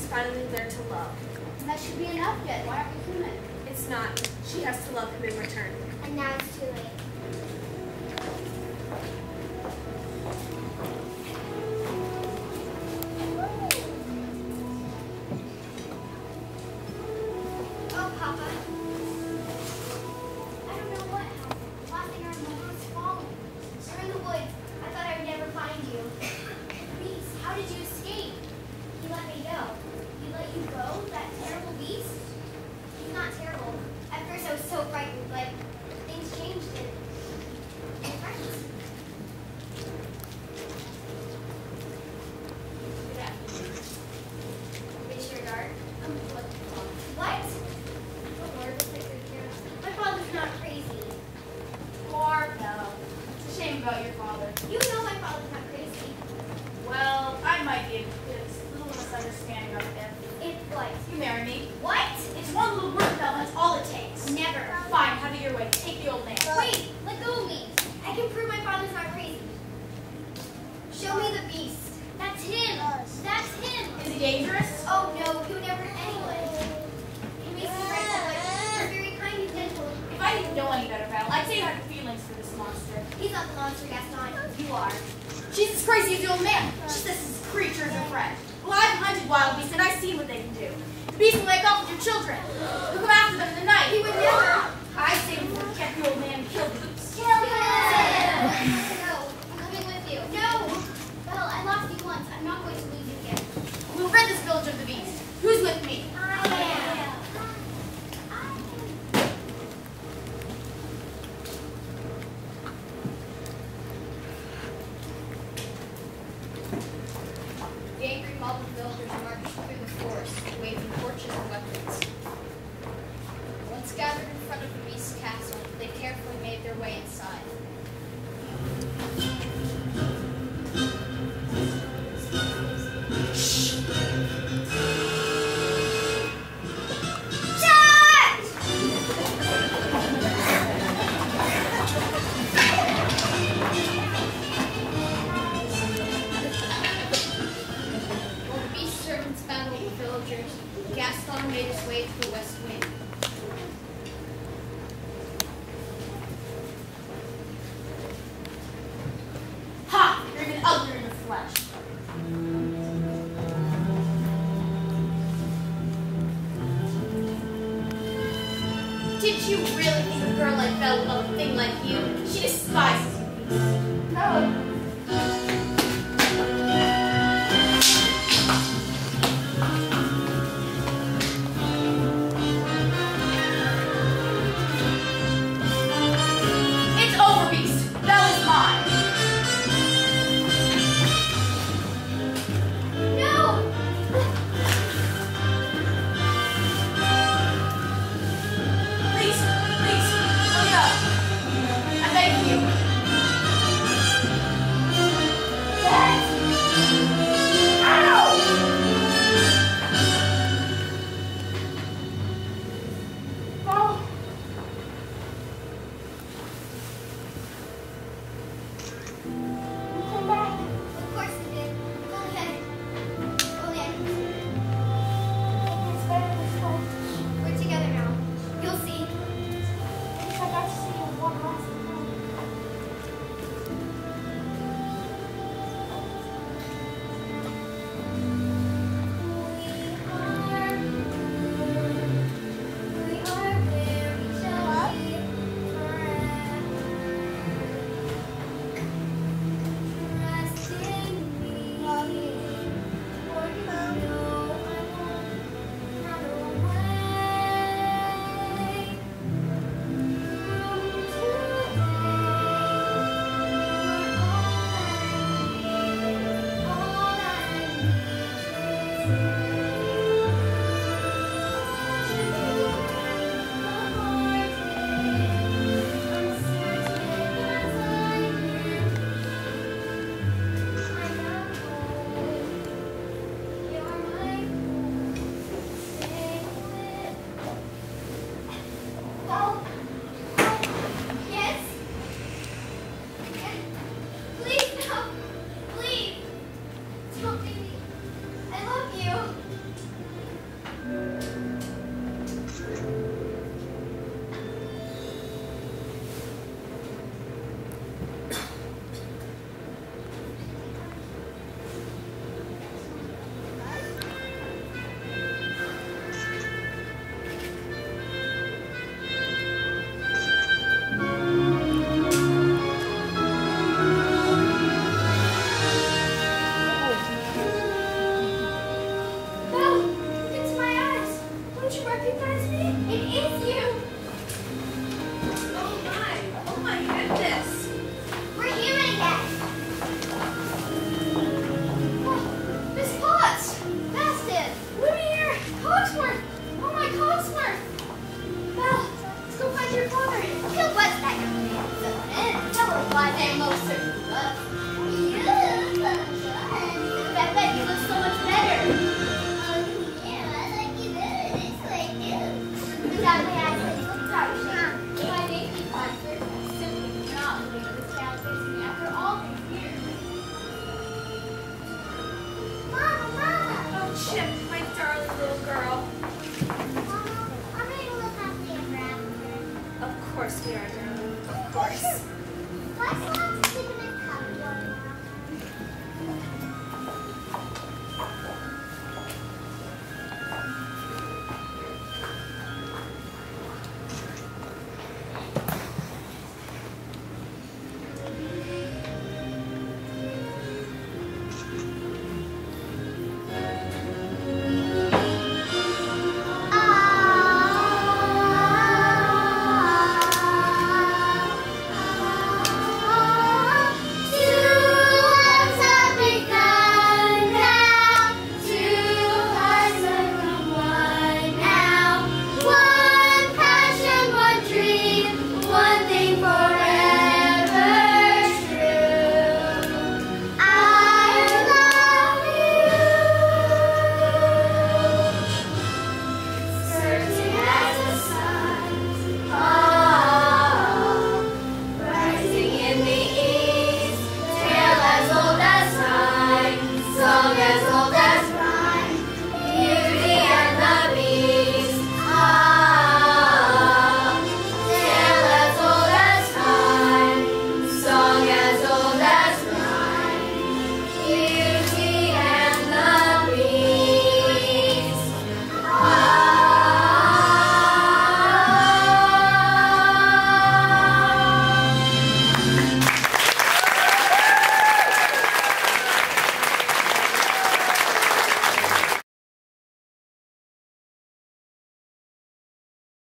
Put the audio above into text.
finally learned to love. That should be enough yet. Why aren't we human? It's not. She has to love him in return. And now it's too late. Oh, Papa. I don't know what happened. Last thing I remember was falling. You're in the woods. I thought I would never find you. Beast, how did you escape? He let me go. He let you go? That terrible beast? He's not terrible. At first I was so frightened, but things changed and we're friends. Good afternoon. Is your guard? What? Oh Lord, looks like you're here. My father's not crazy. Or no. It's a shame about your father. You know my father's not crazy. Well, I might be able to get a little misunderstanding right there. It's what? You marry me. What? It's one little word, Belle. That's all it takes. Never. Fine, have it your way. Take the old man. Wait, let go of me. I can prove my father's not crazy. Show me the beast. That's him. That's him. Is he dangerous? Oh no, he would never hurt anyone. He makes me grateful, but he's very kind and gentle. If I didn't know any better, Belle, I'd say you have feelings for this monster. He's not the monster, Gaston. You are. She's as crazy as the old man. She says this creature is her friend. Well, I've hunted wild beasts and I've seen what they can do. The beast will wake up with your children. You'll come after them in the night. He would never. I say we forget the old man and kill the beast. Kill him! No, I'm coming with you. No! Well, I lost you once. I'm not going to lose you again. We'll rid this village of the beast. Who's with me? I am. The angry mob of villagers marched through the forest, waving torches and weapons. Once gathered in front of the beast's castle, they carefully made their way inside. While the beast's servants battled the villagers, Gaston made his way to the west wing. Ha! You're even uglier in the flesh. Did you really think a girl like Belle would love a thing like you? She despises you. No. It's over, Beast. Belle is mine. No! Please, look it up. I'm begging you. course we are, darling. Of course.